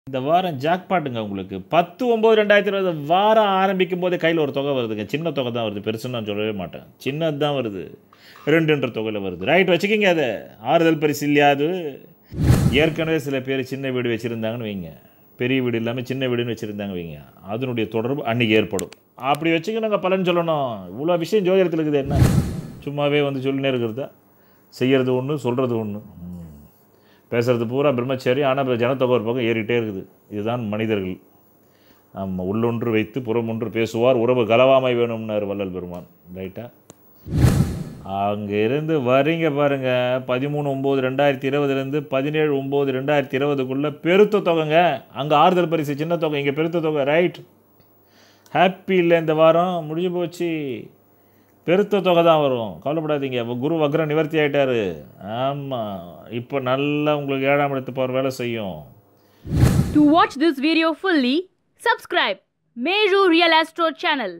இந்த வாரம் ஜாக்பாட்டுங்க உங்களுக்கு 10/9/2020 வாரம் ஆரம்பிக்கும் போதே கையில் ஒரு தொகை வருதுங்க. சின்ன தொகை தான் வருது, பெருசுன்னு நான் சொல்லவே மாட்டேன். சின்னது தான் வருது, 2ன்ற தொகையில் வருது. ரைட், வச்சுக்கிங்க. அதை ஆறுதல் பரிசு இல்லையா? அது ஏற்கனவே சில பேர் சின்ன வீடு வச்சுருந்தாங்கன்னு வைங்க, பெரிய வீடு இல்லாமல் சின்ன வீடுன்னு வச்சுருந்தாங்க வைங்க, அதனுடைய தொடர்பு அன்றைக்கி ஏற்படும். அப்படி வச்சுக்க நாங்கள் பலன் சொல்லணும். இவ்வளோ விஷயம் ஜோதிடத்தில் இருக்குது. என்ன சும்மாவே வந்து சொல்லினே இருக்கிறதா? செய்கிறது ஒன்று, சொல்கிறது ஒன்று, பேசுகிறது பூரா பிரம்மச்சாரி. ஆனால் ஜனத்தொகை ஒரு பக்கம் ஏறிக்கிட்டே இருக்குது. இதுதான் மனிதர்கள். ஆமாம், உள்ளொன்று வைத்து புறமொன்று பேசுவார், உறவு கலவாமை வேணும்னார் வள்ளல் பெருமான். ரைட்டா? அங்கே இருந்து வரீங்க பாருங்கள், 13/9/2020 17/9/2020 பெருத்த தொகைங்க. அங்கே ஆறுதல் பரிசு சின்ன தொகை, இங்கே பெருத்த தொகை. ரைட், ஹாப்பி இல்லை இந்த வாரம், முடிஞ்சு போச்சு. பெருத்த தொகை தான் வரும், கவலைப்படாதீங்க. குரு வக்ர நிவர்த்தி ஆகிட்டார். ஆமாம், இப்போ நல்லா உங்களுக்கு 7ஆம் இடத்து பவர் வேலை செய்யும். To watch this video fully, subscribe Meru Real Astro channel.